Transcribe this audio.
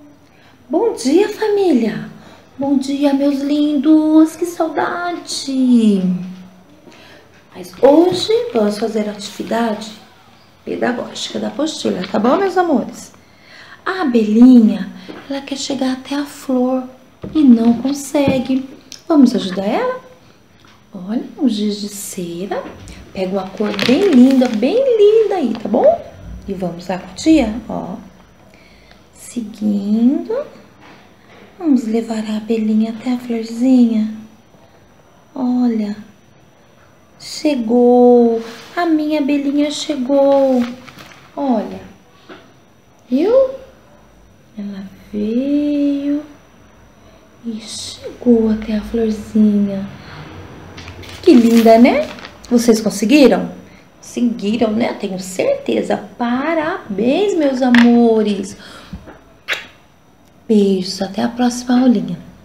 Bom dia, família! Bom dia, meus lindos! Que saudade! Mas hoje vamos fazer a atividade pedagógica da apostila, tá bom, meus amores? A abelhinha, ela quer chegar até a flor e não consegue. Vamos ajudar ela? Olha, um giz de cera. Pega uma cor bem linda aí, tá bom? E vamos lá com a tia, ó. Seguindo. Vamos levar a abelhinha até a florzinha. Olha. Chegou. A minha abelhinha chegou. Olha. Viu? Ela veio e chegou até a florzinha. Que linda, né? Vocês conseguiram? Conseguiram, né? Tenho certeza. Parabéns, meus amores. Beijos. Até a próxima aulinha.